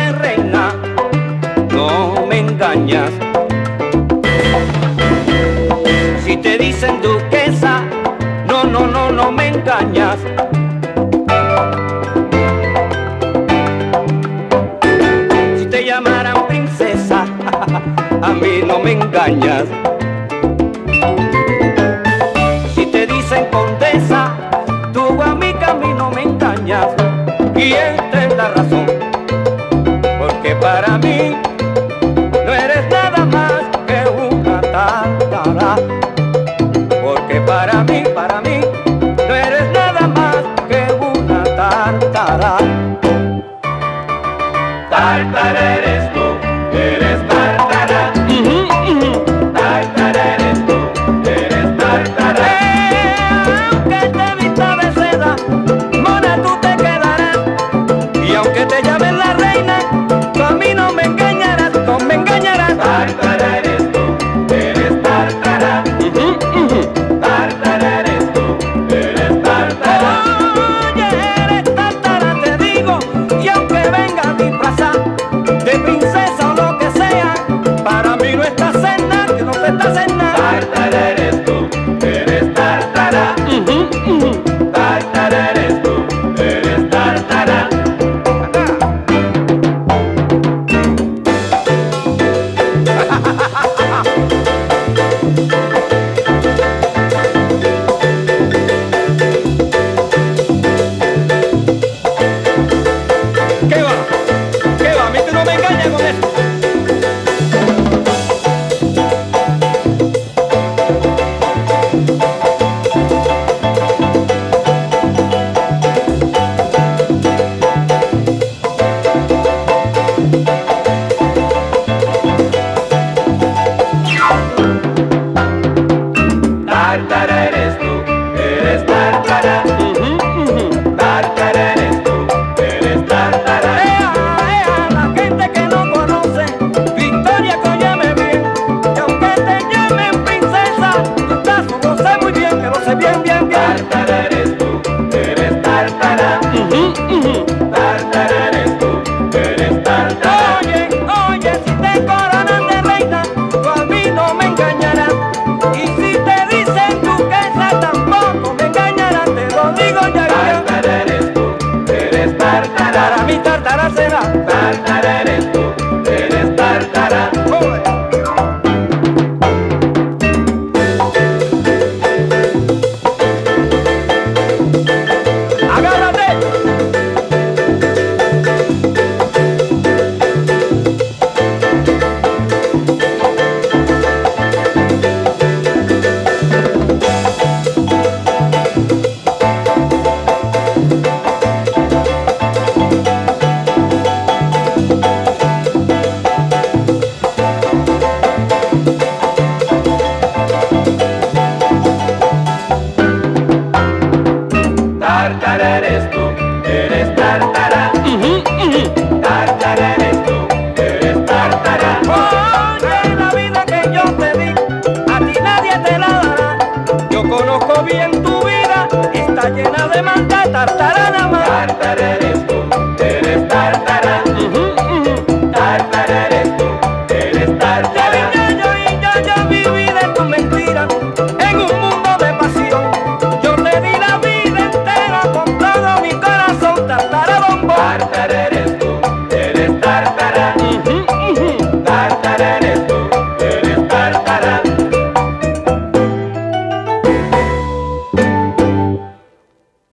llames reina, no me engañas. Si te dicen duquesa, no, no, no, no me engañas. Si te llamaran princesa, a mí no me engañas. Si te dicen condesa, tú a mi camino me engañas. Y esta es la razón, porque para mí no eres nada más que una tártara. Porque para mí, no eres nada más que una tártara. Tártara eres tú, eres tártara. Tártara eres tú, eres tártara. Aunque te vista de seda, mona tú te quedarás. Y aunque te llamen la reina, tú a mí no me engañarás, no me engañarás. Tártara eres tú, eres tártara. Tártara eres tú, eres tártara. Oye, eres tártara, te digo, y aunque venga disfrazada de princesa o lo que sea, para mí no estás en nada, que no te estás en nada. Tártara eres tú, eres tártara. Tártara eres tú, eres tártara. ¿Qué va? ¿Qué va? A mí tú no me engañas con eso. Tártara eres tú, eres tártara. Tártara eres tú, eres tártara. La gente que no conoce Victoria, que óyeme bien, que aunque te llamen princesa, tú estás, lo sé muy bien, que lo sé bien, bien, bien. Tártara eres tú, eres tártara. Tártara eres tú, eres tártara. Oye, oye, si te coronan de reina, tú a mí no me engañarás. Y si te dicen duquesa, tampoco me engañarás, te lo digo ya. Tártara eres tú, eres tártara. Para mí tártara será. Tártara eres tú, eres tártara. Joder. ¡Agárrate! Tártara eres tú, eres tártara. Tártara eres tú, eres tártara. Oye, la vida que yo te di, a ti nadie te la dará. Yo conozco bien tu vida, está llena de maldad, tártara nada más. Tártara